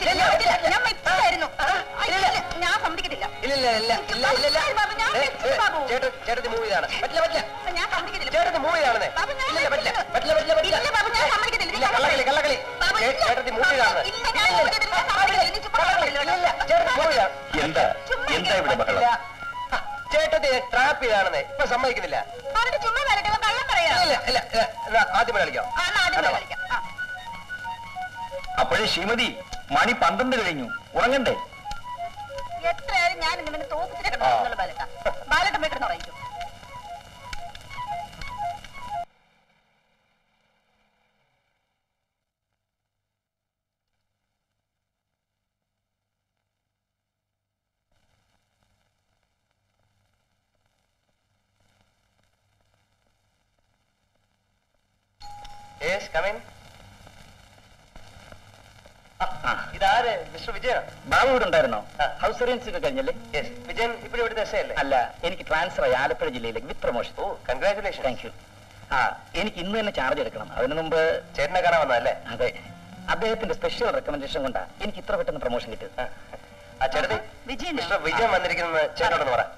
ഞാൻ സമ്മതിക്കത്തില്ല. ചേട്ടത്തി മൂവ് ചെയ്താണ്. ഞാൻ സമ്മതിക്കത്തില്ല. ചേട്ടത്തി മൂവ് ചെയ്താണെന്നേ. കള്ളകളി ചേട്ടത്തി മൂവ് ചെയ്താണ്. എന്താ എന്താ ഇവിടെ ബഹളം? ചേട്ടത്തി ട്രാപ്പ് ചെയ്താണെന്നേ. ഇപ്പൊ സമ്മതിക്കുന്നില്ല. ആദ്യം കളിക്കാം. അപ്പോഴേ ശ്രീമതി മണി 12 കഴിഞ്ഞു. ഉറങ്ങണ്ടേ? എത്രയായാലും ഞാൻ ഇങ്ങനെ തോപ്പിച്ചിട്ട് കിടന്നുള്ള ബാലട്ട ബാലട്ടം വീട്ടിൽ പറയിക്കും. ഇതാര്? മിസ്റ്റർ വിജയൻ. ബാബു ഇവിടെ ഉണ്ടായിരുന്നോ? ഹൗസ് സർവീസ് ഒക്കെ കഴിഞ്ഞല്ലേ? വിജയൻ ഇപ്പോഴും ഇവിടുത്തെ എസ്ഐ അല്ല, എനിക്ക് ട്രാൻസ്ഫർ ആയി ആലപ്പുഴ ജില്ലയിലേക്ക് with promotion. Oh, congratulation. Thank you. എനിക്ക് ഇന്ന് തന്നെ ചാർജ് എടുക്കണം. അതിനു മുമ്പ് ചേട്ടനെ കാണാൻ വന്നതല്ലേ? അതെ, അദ്ദേഹത്തിന്റെ സ്പെഷ്യൽ റെക്കമെൻഡേഷൻ കൊണ്ടാ എനിക്ക് ഇത്ര പെട്ടെന്ന് പ്രൊമോഷൻ കിട്ടിയത്. ചേട്ടത്തി, മിസ്റ്റർ വിജയൻ വന്നിരിക്കുന്നത് ചേട്ടനോടൊന്ന് പറ.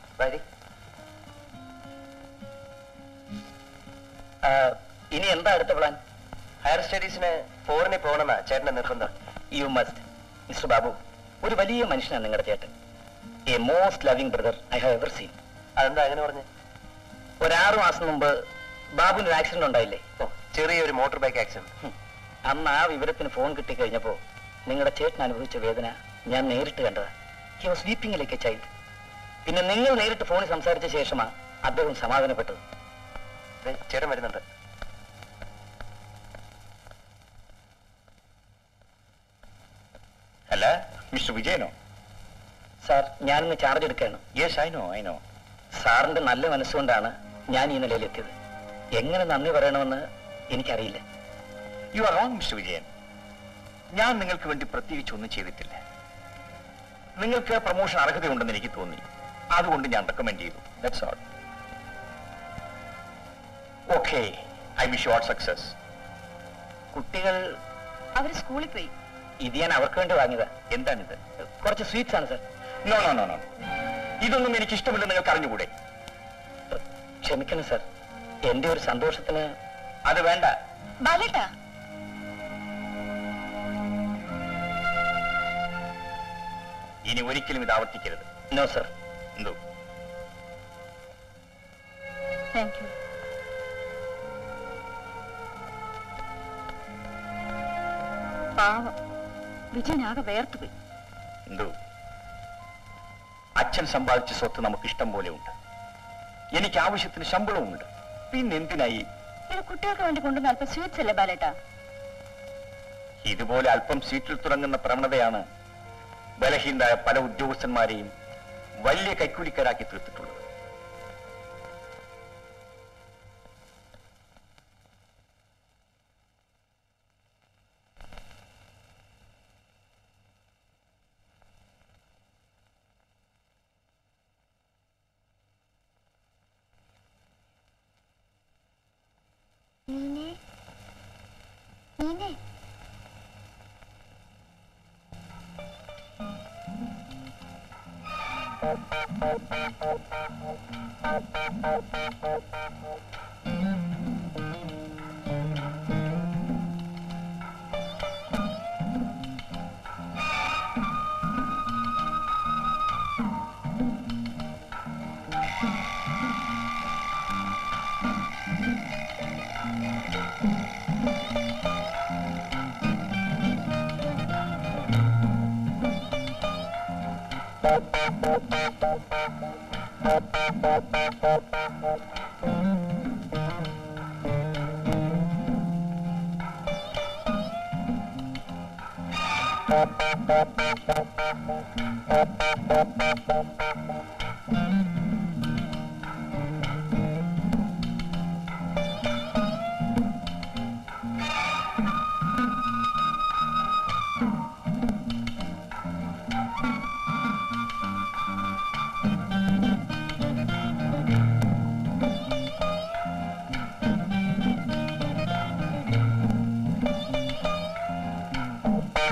ഇനി എന്താ അടുത്ത പ്ലാൻ? ഹയർ സ്റ്റഡീസിന് ഫോറിനിൽ പോകണമെന്നാ ചേട്ടന്റെ നിർബന്ധം. You must. മിസ്റ്റർ ബാബു, ഒരു വലിയ മനുഷ്യനാണ് നിങ്ങളുടെ ചേട്ടൻ. A most loving brother I have ever seen. അതെന്താ അങ്ങനെ പറഞ്ഞ്? ഒരു 6 മാസം മുമ്പ് ബാബുവിന് ഒരു ആക്സിഡന്റ് ഉണ്ടായില്ലേ? ചെറിയൊരു മോട്ടോർ ബൈക്ക് ആക്സിഡന്റ്. അന്ന് ആ വിവരത്തിന് ഫോൺ കിട്ടിക്കഴിഞ്ഞപ്പോ നിങ്ങളുടെ ചേട്ടൻ അനുഭവിച്ച വേദന ഞാൻ നേരിട്ട് കണ്ടതാ. He was weeping like a child. പിന്നെ നിങ്ങൾ നേരിട്ട് ഫോണിൽ സംസാരിച്ച ശേഷമാണ് അദ്ദേഹം സമാധാനപ്പെട്ടത്. ചേട്ടൻ വരുന്നുണ്ട്. അല്ല, മിസ്റ്റർ വിജയനോ? സാർ, ഞാനിന്ന് ചാർജ് എടുക്കുകയാണ്. Yes, I know. സാറിന്റെ നല്ല മനസ്സുകൊണ്ടാണ് ഞാൻ ഈ നിലയിലെത്തിയത്. എങ്ങനെ നന്ദി പറയണമെന്ന് എനിക്കറിയില്ല. You are wrong mister Vijayan. ഞാൻ നിങ്ങൾക്ക് വേണ്ടി പ്രത്യേകിച്ച് ഒന്നും ചെയ്തിട്ടില്ല. നിങ്ങൾക്ക് പ്രൊമോഷൻ അർഹതയുണ്ടെന്ന് എനിക്ക് തോന്നി. അതുകൊണ്ട് ഞാൻ റെക്കമെൻഡ് ചെയ്തു. That's all. Okay, I wish you all success. കുട്ടികൾ അവര് സ്കൂളിൽ പോയി. ഇത് ഞാൻ അവർക്ക് വേണ്ടി വാങ്ങിയതാ. എന്താണിത്? കുറച്ച് സ്വീറ്റ്സ് ആണ് sir. No no no no, ഇതൊന്നും എനിക്ക് ഇഷ്ടമില്ലെന്ന് നിങ്ങൾക്ക് അറിഞ്ഞുകൂടെ? ക്ഷമിക്കണം സാർ, എന്റെ ഒരു സന്തോഷത്തിന്. അത് വേണ്ട. ബാലേട്ടാ, ഇനി ഒരിക്കലും ഇത് ആവർത്തിക്കരുത്. No sir. എന്തോ? Thank you. പാവം വിജയനാകെ വേർത്തുപോയി. എന്തോ? അച്ഛൻ സമ്പാദിച്ച സ്വത്ത് നമുക്ക് ഇഷ്ടം പോലെ ഉണ്ട്. എനിക്ക് ആവശ്യത്തിന് ശമ്പളവുമുണ്ട്. പിന്നെ എന്തിനായി? ഇത് കുട്ടികൾക്ക് വേണ്ടി കൊണ്ടുവന്ന അല്പം സ്വീറ്റ്സ് അല്ലേ ബാലേട്ടാ? ഇതുപോലെ അല്പം സീറ്റിൽ തുടങ്ങുന്ന പ്രവണതയാണ് ബലഹീനരായ പല ഉദ്യോഗസ്ഥന്മാരെയും വലിയ കൈക്കൂലിക്കാരാക്കി തീർത്തിട്ടുള്ളത്.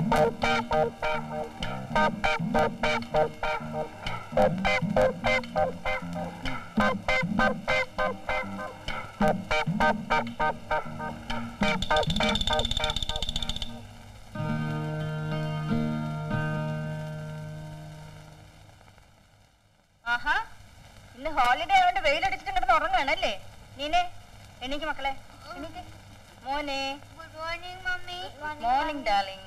ആഹാ, ഇന്ന് ഹോളിഡേ ആയതുകൊണ്ട് വെയിലടിച്ചിട്ട് കിടന്ന് ഉറങ്ങാണല്ലേ? നീനെ എണീക്ക് മക്കളെ, എണീക്ക്. മോനെ good morning mummy. Morning darling.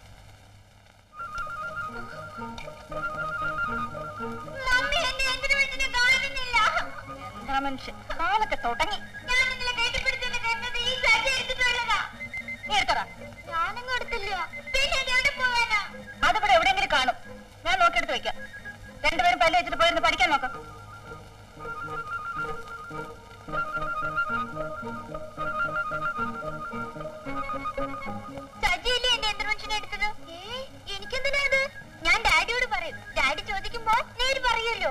Mummy എന്നെ എന്തിനു വിളിച്ചിട്ട് കാണുന്നില്ല? എന്താ മനുഷ്യൻ, കാലൊക്കെ തുടങ്ങി. ഞാൻ ഇന്നലെ കെട്ടിപ്പിടിച്ചെന്ന് കേട്ടത് ഈ സജി എടുത്തിട്ട് വന്നതാ. നീ എടുത്തടാ. ഞാനങ്ങ് എടുത്തില്ല. പിന്നെ ഇത് എവിടെ പോവാനാ? അതിവിടെ എവിടെയെങ്കിലും കാണും. ഞാൻ നോക്കിയെടുത്ത് വെക്കാം. രണ്ടുപേരും പല്ല് വെച്ചിട്ട് പോയിരുന്ന് പഠിക്കാൻ നോക്കാം. സജിയല്ലേ എന്റെ യന്ത്രമനുഷ്യനെ എടുത്തത്? എനിക്കെന്തിനാ അത്? ഞാൻ ഡാഡിയോട് പറയും. ഡാഡി ചോദിക്കുമ്പോ നേര് പറയുമല്ലോ.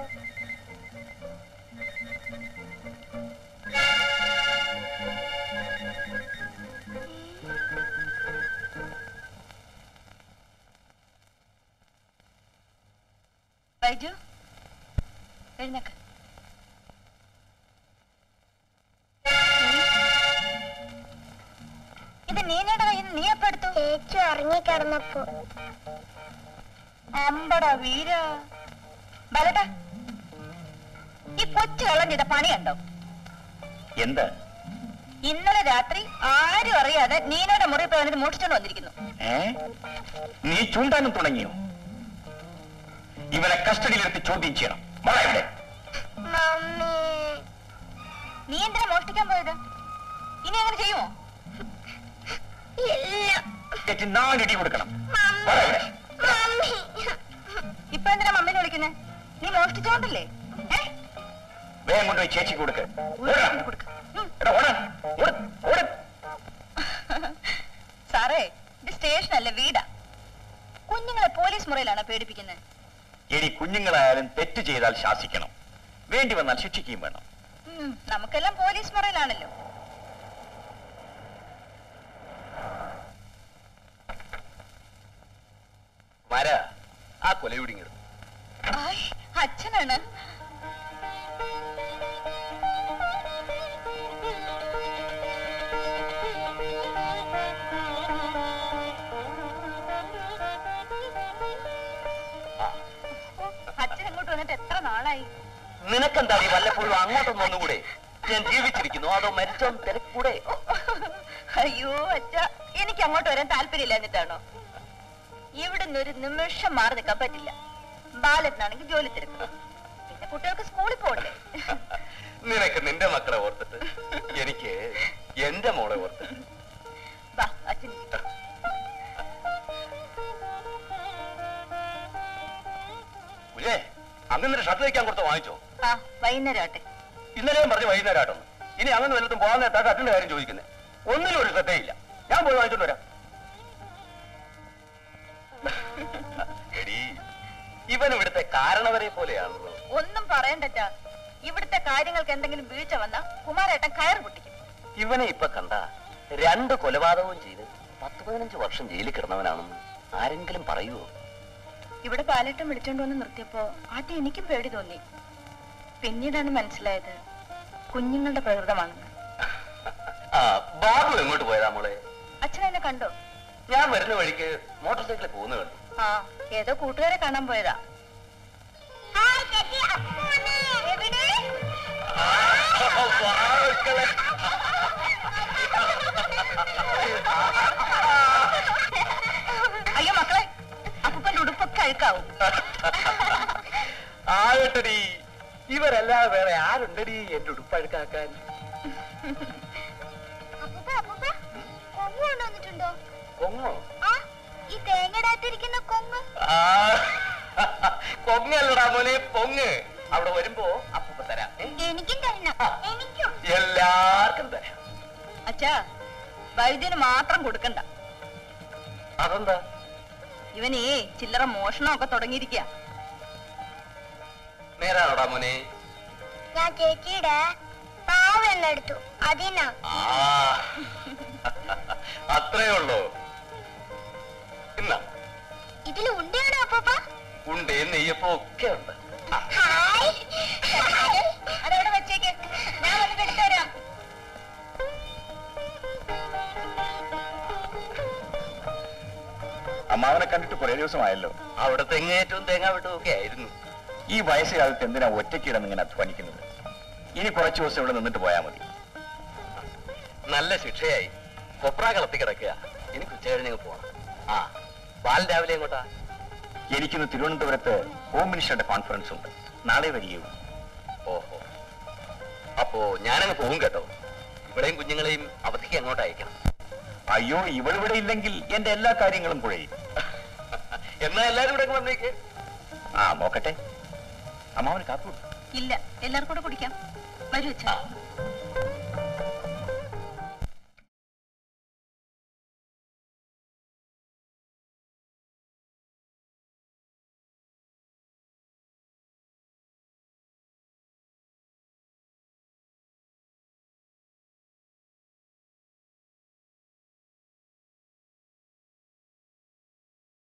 ബൈജു, എഴുന്നേക്ക്. ഇത് നീനയുടെ കയ്യിൽ നീ എപ്പോ എടുത്തു? ചേച്ചി ഉറങ്ങിക്കിടന്നപ്പോ. അമ്പടാ വീര. ബലട്ടാ, ഈ കൊച്ചു കള്ളം ചെയ്ത പണി കണ്ടോ? എന്ത്? ഇന്നലെ രാത്രി ആരും അറിയാതെ നീനയുടെ മുറി പോയി വന്നിട്ട് മോഷ്ടിച്ചോണ്ട് വന്നിരിക്കുന്നു. നീ ചൂണ്ടാനും തുടങ്ങിയോ? ഇവനെ കസ്റ്റഡിയിലെടുത്ത് ചോദ്യം ചെയ്യണം. മോളെ ഇവിടെ. മമ്മി, നീ എന്തിനാ മോഷ്ടിക്കാൻ പോയത്? ഇനി അങ്ങനെ ചെയ്യുമോ? ഇല്ല. 4 ഇടി കൊടുക്കണം. മോളെ ഇവിടെ. മമ്മി, ഇപ്പൊ എന്തിനാ മമ്മീനെ വിളിക്കുന്നേ? നീ മോഷ്ടിച്ചോണ്ടല്ലേ? വേഗം കൊണ്ടുപോയി ചേച്ചിക്ക് കൊടുക്ക്. കൊടുക്ക. എടാ, ഓടാൻ. ഓട്, ഓട്. സാറേ, ഇത് സ്റ്റേഷനല്ല, വീടാ. കുഞ്ഞുങ്ങളെ പോലീസ് മുറിയിലാണ് പേടിപ്പിക്കുന്നത്. ഇനി കുഞ്ഞുങ്ങളായാലും തെറ്റ് ചെയ്താൽ ശാസിക്കണം, വേണ്ടി വന്നാൽ ശിക്ഷിക്കുകയും വേണം. നമുക്കെല്ലാം പോലീസ് മുറിയിലാണല്ലോ. ആ കൊലയുടിങ്ങ അച്ഛനാണ്. അച്ഛൻ ഇങ്ങോട്ട് വന്നിട്ട് എത്ര നാളായി? നിനക്കെന്താ വല്ലപ്പോഴും അങ്ങോട്ടൊന്നും ഒന്നുകൂടെ? ഞാൻ ജീവിച്ചിരിക്കുന്നു അതോ മരിച്ചോന്ന് തിരക്കൂടെ? അയ്യോ അച്ഛ, എനിക്ക് അങ്ങോട്ട് വരാൻ താല്പര്യമില്ല എന്നിട്ടാണോ? ഇവിടുന്ന് ഒരു നിമിഷം മാറി നിൽക്കാൻ പറ്റില്ല. ബാലത്തിനാണെങ്കിൽ ജോലി തിരക്കണം, പിന്നെ കുട്ടികൾക്ക് സ്കൂളിൽ പോകണ്ടേ. നിനക്ക് നിന്റെ മക്കളെ ഓർത്തിട്ട് എനിക്ക് എന്റെ മോളെ ഓർത്തിട്ട്. വാ അച്ഛൻ. കുഞ്ഞേ, അങ്ങനെ ഷർട്ട് വയ്ക്കാൻ കൊടുത്ത് വാങ്ങിച്ചോ? ആ, വൈകുന്നേരം ആട്ടെ. ഇന്നലെയും പറഞ്ഞു വൈകുന്നേരം ആട്ടൊന്ന്. ഇനി അങ്ങനെ വല്ലതും പോകാൻ നേരത്താ ഷർട്ടിന്റെ കാര്യം ചോദിക്കുന്നത്. ഒന്നിനും ഒരു ശ്രദ്ധയില്ല. ഞാൻ പോയി വാങ്ങിച്ചോണ്ട് വരാം. എടീ, ഇവൻ ഇവിടുത്തെ കാരണവരെ പോലെയാണല്ലോ. ഒന്നും പറയണ്ടച്ചാ, ഇവിടുത്തെ കാര്യങ്ങൾക്ക് എന്തെങ്കിലും വീഴ്ച വന്നാ കുമാരേട്ടൻ കയറ് പൊട്ടിക്കും. ഇവനെ ഇപ്പൊ കണ്ട 2 കൊലപാതകവും ചെയ്ത് 10-15 വർഷം ജയിലിൽ കിടന്നവനാണെന്ന് ആരെങ്കിലും പറയുമോ? ഇവിടെ പാലേട്ടം വിളിച്ചോണ്ട് വന്ന് നിർത്തിയപ്പോ ആദ്യം എനിക്കും പേടി തോന്നി. പിന്നീടാണ് മനസ്സിലായത് കുഞ്ഞുങ്ങളുടെ പ്രകൃതമാണെന്ന്. ബാബു എങ്ങോട്ട് പോയതാ മോളെ? അച്ഛൻ എന്നെ കണ്ടോ? ഞാൻ വരുന്ന വഴിക്ക് മോട്ടോർ സൈക്കിളിൽ പോകുന്ന കണ്ടു. ആ, ഏതോ കൂട്ടുകാരെ കാണാൻ പോയതാ. ഹായ് ചേച്ചി, അപ്പൂനെ എവിടെ? അയ്യോ മക്കളെ, അപ്പൂപ്പന്റെ ഉടുപ്പൊക്കെ അഴുക്കാവും. ആകട്ടടി, ഇവരല്ലാതെ വേറെ ആരുണ്ടടി എന്റെ ഉടുപ്പഴുക്കാക്കാൻ? അപ്പൂപ്പ, അപ്പൂപ്പ, കൊങ്ങ് കൊണ്ടുവന്നിട്ടുണ്ടോ? കൊങ്ങോ? ആ, ഈ തേങ്ങടാത്തിരിക്കുന്ന കൊങ്ങ്. കൊങ്ങല്ലടാ മോനെ, പൊങ്ങ്. അവിടെ വരുമ്പോ അപ്പൂപ്പ തരാം. എനിക്കും തരണം. എനിക്കും. എല്ലാവർക്കും തരാം. അച്ഛാ, വൈദ്യന് മാത്രം കൊടുക്കണ്ട. അതെന്താ? ഇവനേ ചില്ലറ മോഷണമൊക്കെ തുടങ്ങിയിരിക്കുക. നേരാണോടാ മോനെ? ഞാൻ ചേച്ചിയുടെ പാവെന്നെടുത്തു, അതിനാ. അത്രേ ഉള്ളൂ. ഇന്നാ ഇതിൽ ഉണ്ടയാണോ അപ്പൂപ്പ? ഉണ്ട്, നെയ്യപ്പോ ഒക്കെ ഉണ്ട്. ഹായ്. അതവിടെ വെച്ചേക്ക്, ഞാൻ വന്നിട്ട് എടുത്തുതരാം. അമ്മാവനെ കണ്ടിട്ട് കുറെ ദിവസമായല്ലോ. അവിടെ തെങ്ങേറ്റവും തേങ്ങാ വെട്ടവും ഒക്കെ ആയിരുന്നു. ഈ വയസ്സുകാലത്ത് എന്തിനാ ഒറ്റയ്ക്കിടന്ന് ഇങ്ങനെ അധ്വാനിക്കുന്നത്? ഇനി കുറച്ചു ദിവസം ഇവിടെ നിന്നിട്ട് പോയാൽ മതി. നല്ല ശിക്ഷയായി. കൊപ്ര കളത്തി കിടക്കുക. എനിക്ക് ഉച്ച കഴിഞ്ഞ് പോണം. ആ, ബാൽ രാവിലെ എങ്ങോട്ടാ? എനിക്കിന്ന് തിരുവനന്തപുരത്ത് ഹോം മിനിസ്റ്ററുടെ കോൺഫറൻസ് ഉണ്ട്. നാളെ വരികയുള്ളൂ. ഓഹോ, അപ്പോ ഞാനങ്ങ് പോകും കേട്ടോ. ഇവിടെയും കുഞ്ഞുങ്ങളെയും അവധിക്ക് അങ്ങോട്ട് അയക്കണം. അയ്യോ, ഇവിടെ ഇല്ലെങ്കിൽ എന്റെ എല്ലാ കാര്യങ്ങളും കുഴയും. എന്നാ എല്ലാരും ഇവിടെ വന്നേക്ക്. നോക്കട്ടെ. അമ്മാവന് കാപ്പി ഇല്ല, എല്ലാവർക്കും കൂടെ കുടിക്കാം. വരൂ അച്ഛാ.